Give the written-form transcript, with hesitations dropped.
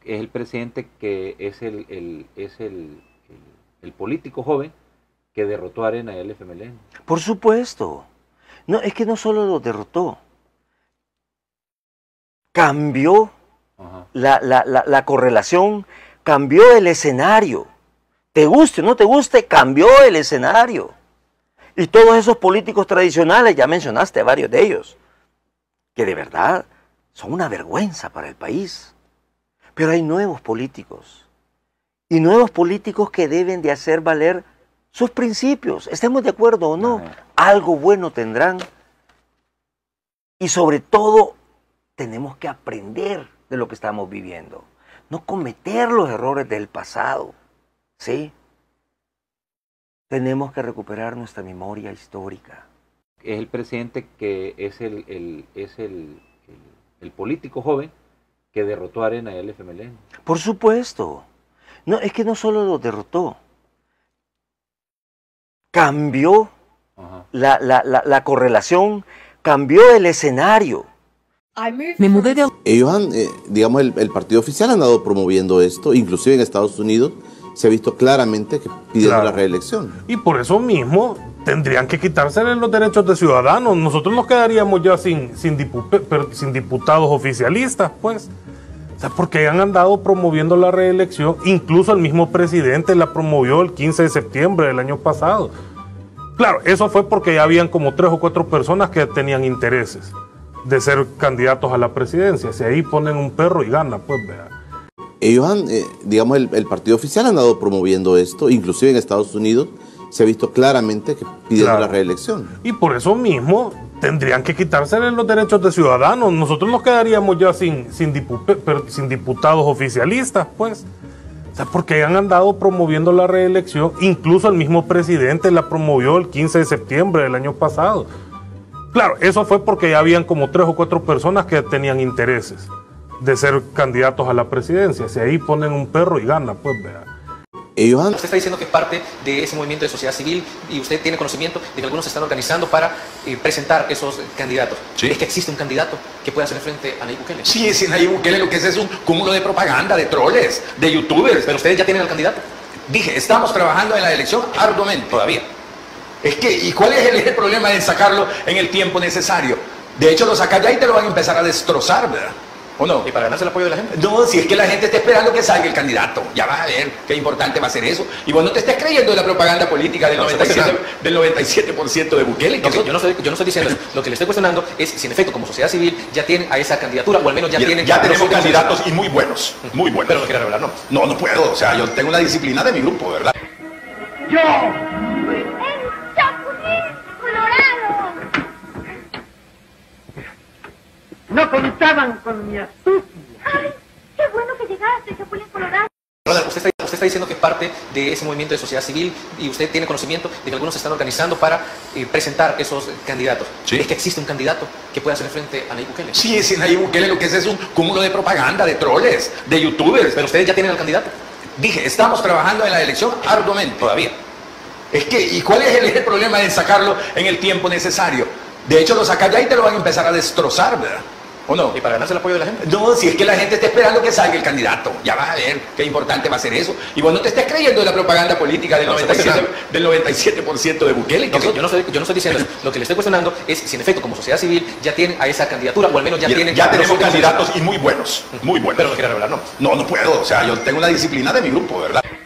Es el presidente que es el político joven que derrotó a Arena y al FMLN. Por supuesto. No, es que no solo lo derrotó, cambió la correlación, cambió el escenario. Te guste o no te guste, cambió el escenario. Y todos esos políticos tradicionales, ya mencionaste a varios de ellos, que de verdad son una vergüenza para el país. Pero hay nuevos políticos. Y nuevos políticos que deben de hacer valer sus principios. Estemos de acuerdo o no, algo bueno tendrán. Y sobre todo, tenemos que aprender de lo que estamos viviendo. No cometer los errores del pasado. ¿Sí? Tenemos que recuperar nuestra memoria histórica. Es el presidente que es el político joven que derrotó a Arena y al FMLN. Por supuesto. No, es que no solo lo derrotó, cambió la correlación, cambió el escenario. Me mudé de... Ellos han, digamos, el partido oficial ha andado promoviendo esto, inclusive en Estados Unidos se ha visto claramente que piden la reelección. Y por eso mismo tendrían que quitarse los derechos de ciudadanos. Nosotros nos quedaríamos ya sin diputados oficialistas, pues. O sea, porque han andado promoviendo la reelección, incluso el mismo presidente la promovió el 15 de septiembre del año pasado. Claro, eso fue porque ya habían como 3 o 4 personas que tenían intereses de ser candidatos a la presidencia. Si ahí ponen un perro y gana, pues vea. Ellos han, digamos, el partido oficial ha andado promoviendo esto, inclusive en Estados Unidos se ha visto claramente que piden la reelección. Y por eso mismo tendrían que quitarse los derechos de ciudadanos. Nosotros nos quedaríamos ya sin diputados oficialistas, pues. O sea, porque han andado promoviendo la reelección, incluso el mismo presidente la promovió el 15 de septiembre del año pasado. Claro, eso fue porque ya habían como 3 o 4 personas que tenían intereses de ser candidatos a la presidencia. Si ahí ponen un perro y gana, pues vea. Usted está diciendo que es parte de ese movimiento de sociedad civil y usted tiene conocimiento de que algunos se están organizando para presentar esos candidatos. ¿Sí? ¿Es que existe un candidato que pueda hacer frente a Nayib Bukele? Sí, es Nayib Bukele, lo que es un cúmulo de propaganda, de troles, de youtubers. Pero ustedes ya tienen al candidato. Dije, estamos trabajando en la elección arduamente. Todavía. Es que, ¿y cuál es el problema de sacarlo en el tiempo necesario? De hecho, lo sacas ya y te lo van a empezar a destrozar, ¿verdad? ¿O no? ¿Y para ganarse el apoyo de la gente? No, si es que la gente está esperando que salga el candidato. Ya vas a ver qué importante va a ser eso. Y vos no te estés creyendo de la propaganda política del 97% de Bukele. No, yo no estoy diciendo eso. Lo que le estoy cuestionando es si en efecto como sociedad civil ya tienen a esa candidatura o al menos ya tienen... Ya tenemos candidatos y muy buenos. Muy buenos. Pero no quiere revelar nombres. No, no puedo. O sea, yo tengo una disciplina de mi grupo, ¿verdad? ¡Yo! ¡En Chapulín, Colorado! No contaban con mi astucia. ¡Ay, qué bueno que llegaste, Chapulín Colorado! Usted está diciendo que es parte de ese movimiento de sociedad civil y usted tiene conocimiento de que algunos se están organizando para presentar esos candidatos. ¿Sí? ¿Es que existe un candidato que pueda hacer frente a Nayib Bukele? Sí, es Nayib Bukele, lo que es un cúmulo de propaganda, de troles, de youtubers. Pero ustedes ya tienen al candidato. Dije, estamos trabajando en la elección arduamente. Todavía. Es que, ¿y cuál es el problema de sacarlo en el tiempo necesario? De hecho, lo sacas ya y te lo van a empezar a destrozar, ¿verdad? ¿O no? ¿Y para ganarse el apoyo de la gente? No, si es que la gente está esperando que salga el candidato. Ya vas a ver qué importante va a ser eso. Y vos no te estés creyendo de la propaganda política del 97% de Bukele. No, yo no estoy diciendo eso. Lo que le estoy cuestionando es si en efecto como sociedad civil ya tienen a esa candidatura o al menos ya tienen... Ya tenemos candidatos y muy buenos. Muy buenos. Pero no quiere revelar nombres. No, no puedo. O sea, yo tengo una disciplina de mi grupo, ¿verdad?